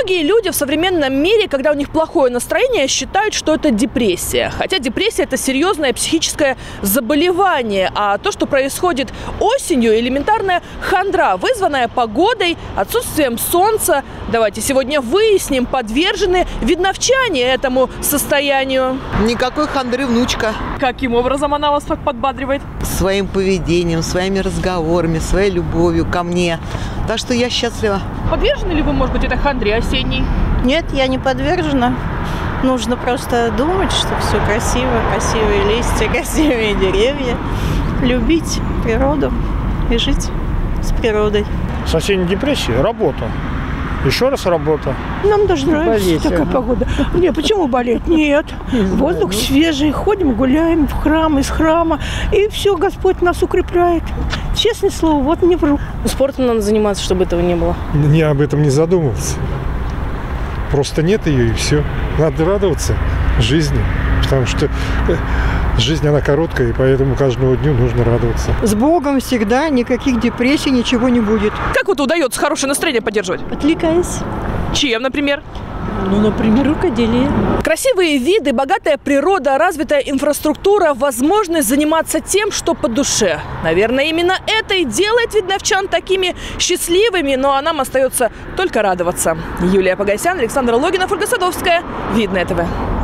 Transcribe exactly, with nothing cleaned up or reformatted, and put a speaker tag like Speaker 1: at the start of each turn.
Speaker 1: Многие люди в современном мире, когда у них плохое настроение, считают, что это депрессия. Хотя депрессия – это серьезное психическое заболевание. А то, что происходит осенью, элементарная хандра, вызванная погодой, отсутствием солнца. Давайте сегодня выясним, подвержены видновчане этому состоянию.
Speaker 2: Никакой хандры, внучка.
Speaker 1: Каким образом она вас так подбадривает?
Speaker 2: Своим поведением, своими разговорами, своей любовью ко мне. Так что я счастлива.
Speaker 1: Подвержены ли вы, может быть, этой хандре осенней?
Speaker 3: Нет, я не подвержена. Нужно просто думать, что все красиво, красивые листья, красивые деревья. Любить природу и жить с природой.
Speaker 4: С осенней депрессией работа. Еще раз работа.
Speaker 5: Нам даже нравится
Speaker 4: болеть,
Speaker 5: такая
Speaker 4: ага.
Speaker 5: погода. Не, почему болеть? Нет. Воздух свежий, ходим, гуляем в храм, из храма. И все, Господь нас укрепляет. Честное слово, вот не вру.
Speaker 6: Спортом надо заниматься, чтобы этого не было.
Speaker 4: Я об этом не задумывался. Просто нет ее, и все. Надо радоваться жизни. Потому что жизнь, она короткая, и поэтому каждому дню нужно радоваться.
Speaker 7: С Богом всегда, никаких депрессий, ничего не будет.
Speaker 1: Как вот удается хорошее настроение поддерживать?
Speaker 5: Отвлекаясь.
Speaker 1: Чем, например?
Speaker 5: Ну, например, рукоделие.
Speaker 1: Красивые виды, богатая природа, развитая инфраструктура, возможность заниматься тем, что по душе. Наверное, именно это и делает видновчан такими счастливыми, ну а нам остается только радоваться. Юлия Погосян, Александр Логинов, Ольга Садовская. Видное ТВ.